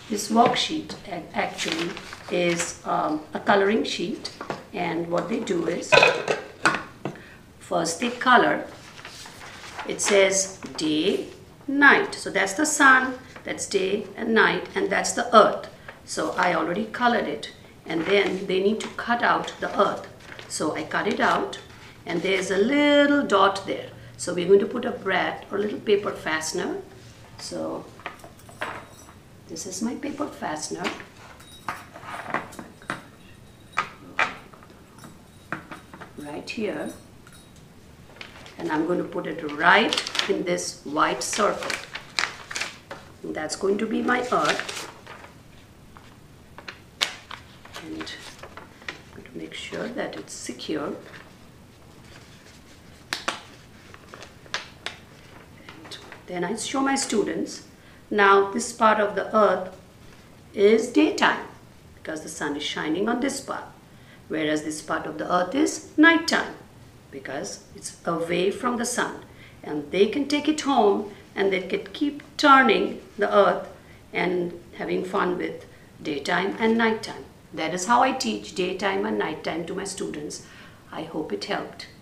This worksheet actually is a coloring sheet, and what they do is first they color. It says day, night. So that's the sun, that's day and night, and that's the earth. So I already colored it, and then they need to cut out the earth. So I cut it out, and there's a little dot there. So we're going to put a brad or a little paper fastener. So this is my paper fastener. Right here. And I'm going to put it right in this white circle. And that's going to be my earth. And I'm going to make sure that it's secure. And then I show my students. Now this part of the earth is daytime because the sun is shining on this part, whereas this part of the earth is nighttime because it's away from the sun. And they can take it home and they can keep turning the earth and having fun with daytime and nighttime. That is how I teach daytime and nighttime to my students. I hope it helped.